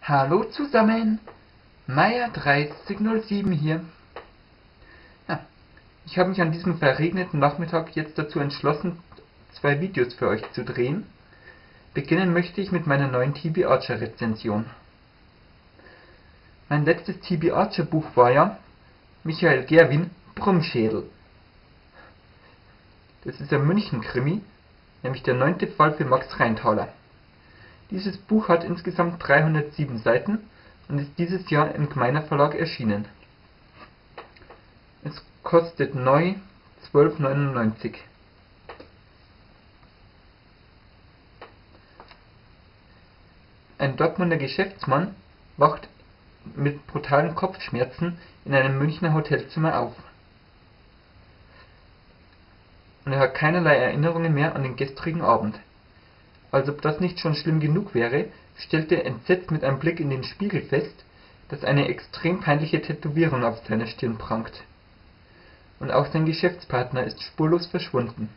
Hallo zusammen, Meier 3007 hier. Ja, ich habe mich an diesem verregneten Nachmittag jetzt dazu entschlossen, 2 Videos für euch zu drehen. Beginnen möchte ich mit meiner neuen TB Archer Rezension. Mein letztes TB Archer Buch war ja Michael Gerwin, Brummschädel. Das ist ein München-Krimi, nämlich der 9. Fall für Max Rheintaler. Dieses Buch hat insgesamt 307 Seiten und ist dieses Jahr im Gmeiner Verlag erschienen. Es kostet neu 12,99 €. Ein Dortmunder Geschäftsmann wacht mit brutalen Kopfschmerzen in einem Münchner Hotelzimmer auf. Und er hat keinerlei Erinnerungen mehr an den gestrigen Abend. Als ob das nicht schon schlimm genug wäre, stellt er entsetzt mit einem Blick in den Spiegel fest, dass eine extrem peinliche Tätowierung auf seiner Stirn prangt. Und auch sein Geschäftspartner ist spurlos verschwunden.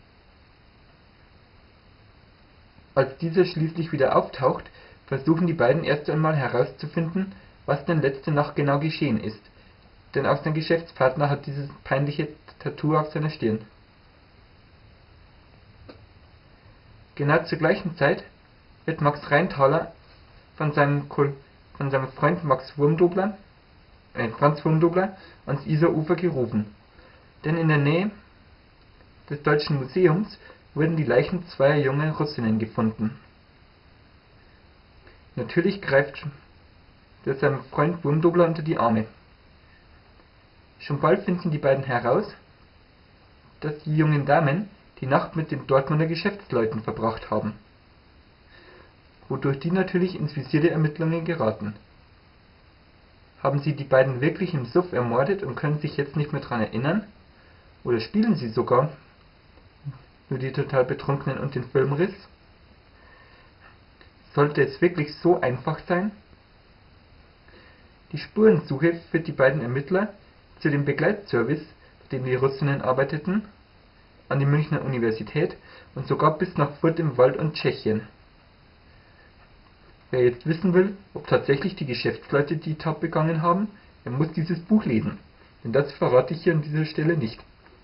Als dieser schließlich wieder auftaucht, versuchen die beiden erst einmal herauszufinden, was denn letzte Nacht genau geschehen ist, denn auch sein Geschäftspartner hat dieses peinliche Tattoo auf seiner Stirn. Genau zur gleichen Zeit wird Max Rheintaler von seinem Freund Franz Wurmdobler ans Isarufer gerufen, denn in der Nähe des Deutschen Museums wurden die Leichen zweier junger Russinnen gefunden. Natürlich greift er seinem Freund Wurmdobler unter die Arme. Schon bald finden die beiden heraus, dass die jungen Damen die Nacht mit den Dortmunder Geschäftsleuten verbracht haben, wodurch die natürlich ins Visier der Ermittlungen geraten. Haben sie die beiden wirklich im Suff ermordet und können sich jetzt nicht mehr daran erinnern? Oder spielen sie sogar nur die total Betrunkenen und den Filmriss? Sollte es wirklich so einfach sein? Die Spurensuche führt die beiden Ermittler zu dem Begleitservice, bei dem die Russinnen arbeiteten, an die Münchner Universität und sogar bis nach Furth im Wald und Tschechien. Wer jetzt wissen will, ob tatsächlich die Geschäftsleute die Tat begangen haben, der muss dieses Buch lesen, denn das verrate ich hier an dieser Stelle nicht.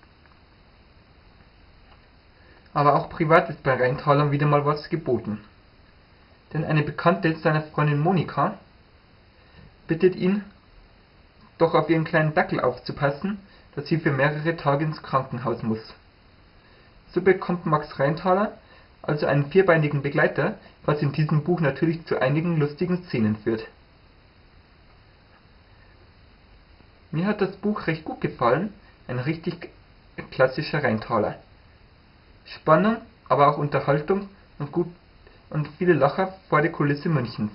Aber auch privat ist bei Rheintaler wieder mal was geboten. Denn eine Bekannte seiner Freundin Monika bittet ihn, doch auf ihren kleinen Dackel aufzupassen, dass sie für mehrere Tage ins Krankenhaus muss. So bekommt Max Rheintaler also einen vierbeinigen Begleiter, was in diesem Buch natürlich zu einigen lustigen Szenen führt. Mir hat das Buch recht gut gefallen, ein richtig klassischer Rheintaler. Spannung, aber auch Unterhaltung und viele Lacher vor der Kulisse Münchens.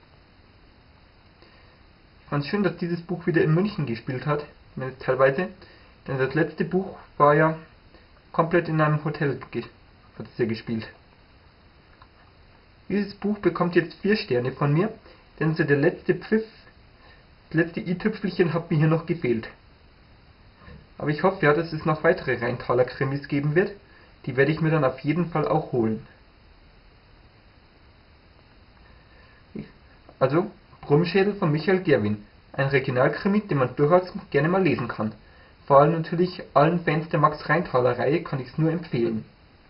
Ich fand es schön, dass dieses Buch wieder in München gespielt hat, zumindest teilweise, denn das letzte Buch war ja komplett in einem Hotel hat es ja gespielt. Dieses Buch bekommt jetzt 4 Sterne von mir, denn so der letzte Pfiff, das letzte i-Tüpfelchen hat mir hier noch gefehlt. Aber ich hoffe ja, dass es noch weitere Rheintaler Krimis geben wird, die werde ich mir dann auf jeden Fall auch holen. Also, Brummschädel von Michael Gerwin, ein Regionalkrimi, den man durchaus gerne mal lesen kann. Vor allem natürlich allen Fans der Max Rheintaler Reihe kann ich es nur empfehlen.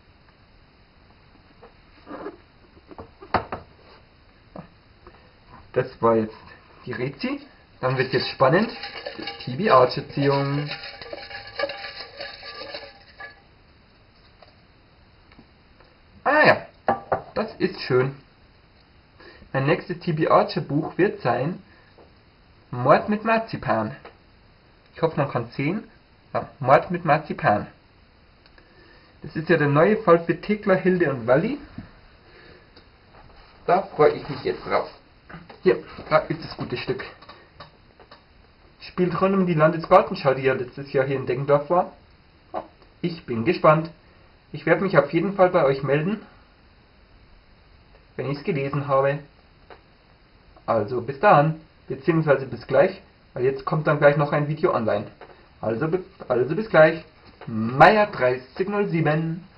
Das war jetzt die Rezi. Dann wird jetzt spannend. TB Archer Ziehung. Ah ja, das ist schön. Mein nächstes TB Archer Buch wird sein Mord mit Marzipan. Ich hoffe, man kann sehen. Ja, Mord mit Marzipan. Das ist ja der neue Fall für Thekla, Hilde und Walli. Da freue ich mich jetzt drauf. Hier, da ist das gute Stück. Spielt rund um die Landesgartenschau, die ja letztes Jahr hier in Deggendorf war. Ich bin gespannt. Ich werde mich auf jeden Fall bei euch melden, wenn ich es gelesen habe. Also bis dann, beziehungsweise bis gleich, weil jetzt kommt dann gleich noch ein Video online. Also bis gleich. Meier 3007.